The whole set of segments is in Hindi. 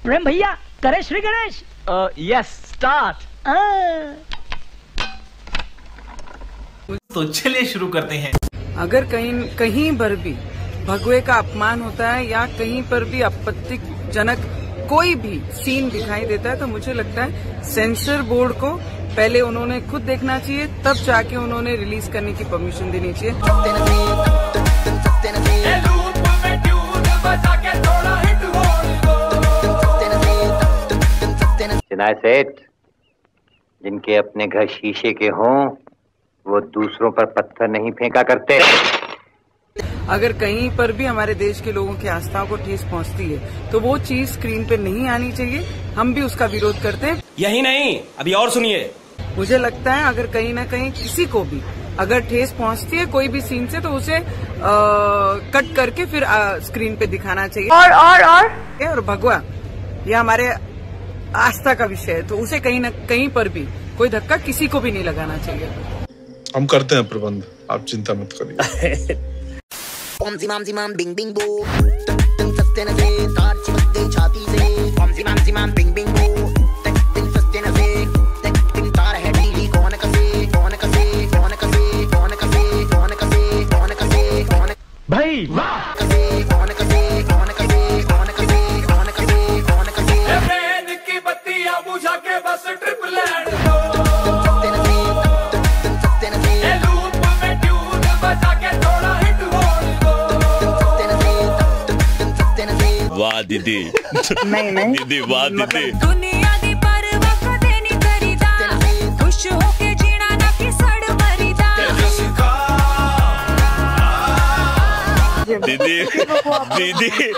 प्रेम भैया करे श्री गणेश। Yes start. तो चलिए शुरू करते हैं। अगर कहीं पर भी भगवे का अपमान होता है या कहीं पर भी आपत्तिजनक कोई भी सीन दिखाई देता है तो मुझे लगता है सेंसर बोर्ड को पहले उन्होंने खुद देखना चाहिए, तब जाके उन्होंने रिलीज करने की परमिशन देनी चाहिए। चिनाय सेठ, जिनके अपने घर शीशे के हों वो दूसरों पर पत्थर नहीं फेंका करते। अगर कहीं पर भी हमारे देश के लोगों की आस्थाओं को ठेस पहुंचती है तो वो चीज स्क्रीन पे नहीं आनी चाहिए। हम भी उसका विरोध करते हैं। यही नहीं, अभी और सुनिए। मुझे लगता है अगर कहीं ना कहीं किसी को भी अगर ठेस पहुंचती है कोई भी सीन से तो उसे कट करके फिर स्क्रीन पे दिखाना चाहिए। और भगवा ये हमारे आस्था का विषय है तो उसे कहीं ना कहीं पर भी कोई धक्का किसी को भी नहीं लगाना चाहिए। हम करते हैं प्रबंध, आप चिंता मत करिए। भाई वाह दीदी। नहीं दीदी वाह दीदी। दुनिया दी परवाह कदे नहीं करीदा, खुश होके जीना ना कि सड़ मरीदा। दीदी दीदी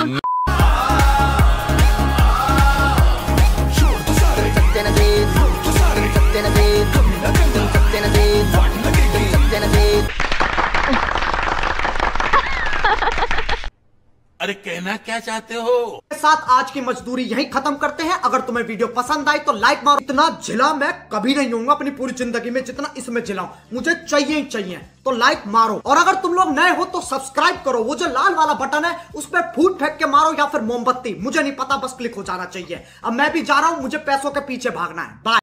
अरे कहना क्या चाहते हो? साथ आज की मजदूरी यहीं खत्म करते हैं। अगर तुम्हें वीडियो पसंद आई तो लाइक मारो। इतना झिला मैं कभी नहीं होऊंगा अपनी पूरी जिंदगी में जितना इसमें झिलाऊं। मुझे चाहिए ही चाहिए, तो लाइक मारो। और अगर तुम लोग नए हो तो सब्सक्राइब करो। वो जो लाल वाला बटन है उस पर फूट फेंक के मारो या फिर मोमबत्ती, मुझे नहीं पता, बस क्लिक हो जाना चाहिए। अब मैं भी जा रहा हूं, मुझे पैसों के पीछे भागना है। बाय।